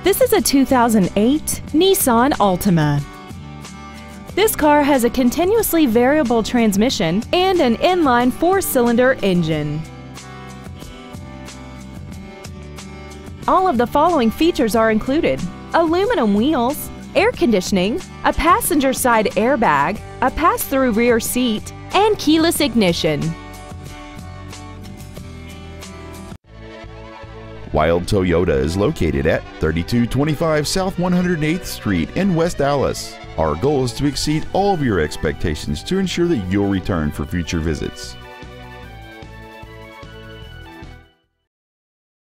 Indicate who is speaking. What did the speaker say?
Speaker 1: This is a 2008 Nissan Altima. This car has a continuously variable transmission and an inline 4-cylinder engine. All of the following features are included: aluminum wheels, air conditioning, a passenger side airbag, a pass-through rear seat, and keyless ignition.
Speaker 2: Wilde Toyota is located at 3225 South 108th Street in West Dallas. Our goal is to exceed all of your expectations to ensure that you'll return for future visits.